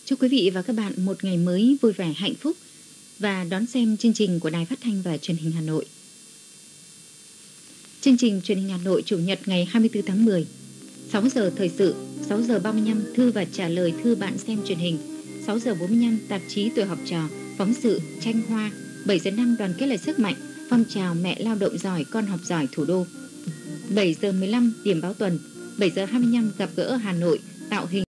Chúc quý vị và các bạn một ngày mới vui vẻ hạnh phúc và đón xem chương trình của Đài Phát thanh và Truyền hình Hà Nội. Chương trình Truyền hình Hà Nội Chủ nhật ngày 24 tháng 10, 6 giờ thời sự, 6 giờ 35 thư và trả lời thư bạn xem truyền hình, 6 giờ 45 tạp chí Tuổi học trò, phóng sự, tranh hoa, 7 giờ 5 đoàn kết lại sức mạnh, phong trào mẹ lao động giỏi, con học giỏi thủ đô. 7 giờ 15 điểm báo tuần, 7 giờ 25 gặp gỡ Hà Nội, tạo hình